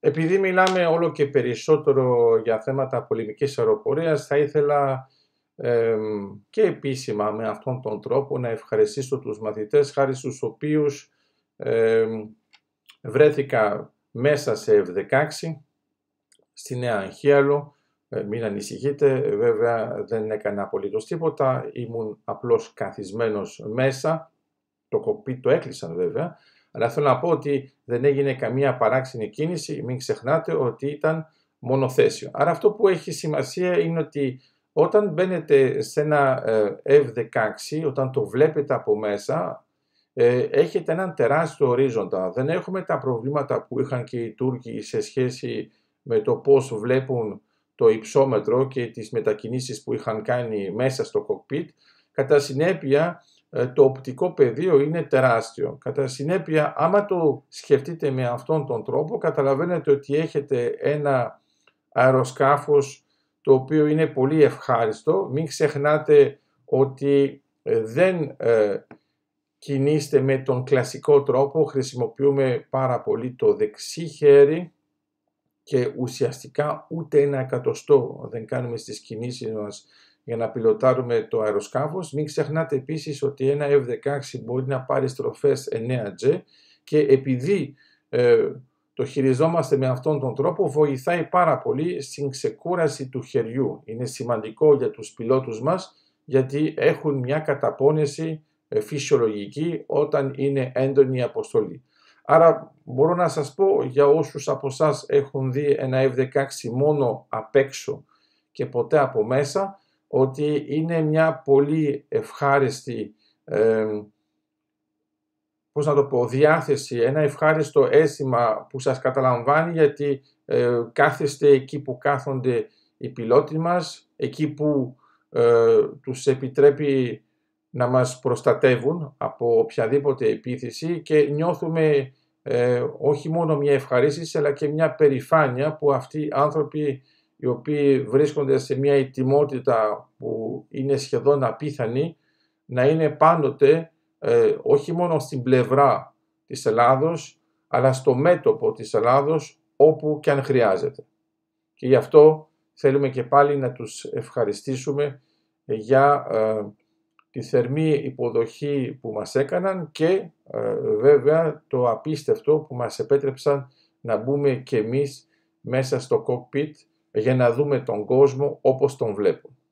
Επειδή μιλάμε όλο και περισσότερο για θέματα πολεμικής αεροπορίας, θα ήθελα και επίσημα με αυτόν τον τρόπο να ευχαριστήσω τους μαθητές, χάρη στους οποίους βρέθηκα μέσα σε F-16 στη Νέα Αγχίαλο. Μην ανησυχείτε, βέβαια δεν έκανα απολύτως τίποτα, ήμουν απλώς καθισμένος μέσα, το κοκπίτ το έκλεισαν βέβαια, αλλά θέλω να πω ότι δεν έγινε καμία παράξενη κίνηση, μην ξεχνάτε ότι ήταν μονοθέσιο. Άρα αυτό που έχει σημασία είναι ότι όταν μπαίνετε σε ένα F-16, όταν το βλέπετε από μέσα, έχετε έναν τεράστιο ορίζοντα. Δεν έχουμε τα προβλήματα που είχαν και οι Τούρκοι σε σχέση με το πώς βλέπουν το υψόμετρο και τις μετακινήσεις που είχαν κάνει μέσα στο κοκπίτ. Κατά συνέπεια, το οπτικό πεδίο είναι τεράστιο. Κατά συνέπεια, άμα το σκεφτείτε με αυτόν τον τρόπο, καταλαβαίνετε ότι έχετε ένα αεροσκάφος το οποίο είναι πολύ ευχάριστο. Μην ξεχνάτε ότι δεν κινείστε με τον κλασικό τρόπο, χρησιμοποιούμε πάρα πολύ το δεξί χέρι και ουσιαστικά ούτε ένα εκατοστό δεν κάνουμε στις κινήσεις μας για να πιλοτάρουμε το αεροσκάφος. Μην ξεχνάτε επίσης ότι ένα F-16 μπορεί να πάρει στροφές 9G και επειδή το χειριζόμαστε με αυτόν τον τρόπο, βοηθάει πάρα πολύ στην ξεκούραση του χεριού. Είναι σημαντικό για τους πιλότους μας γιατί έχουν μια καταπώνηση φυσιολογική όταν είναι έντονη η αποστολή. Άρα μπορώ να σας πω για όσους από εσάς έχουν δει ένα F-16 μόνο απ' έξω και ποτέ από μέσα, ότι είναι μια πολύ ευχάριστη διάθεση, ένα ευχάριστο αίσθημα που σας καταλαμβάνει γιατί κάθεστε εκεί που κάθονται οι πιλότοι μας, εκεί που τους επιτρέπει να μας προστατεύουν από οποιαδήποτε επίθεση και νιώθουμε όχι μόνο μια ευχαρίστηση αλλά και μια περηφάνεια που αυτοί οι άνθρωποι οι οποίοι βρίσκονται σε μια ετοιμότητα που είναι σχεδόν απίθανη να είναι πάντοτε όχι μόνο στην πλευρά της Ελλάδος αλλά στο μέτωπο της Ελλάδος όπου και αν χρειάζεται. Και γι' αυτό θέλουμε και πάλι να τους ευχαριστήσουμε για τη θερμή υποδοχή που μας έκαναν και βέβαια το απίστευτο που μας επέτρεψαν να μπούμε και εμείς μέσα στο cockpit για να δούμε τον κόσμο όπως τον βλέπουν.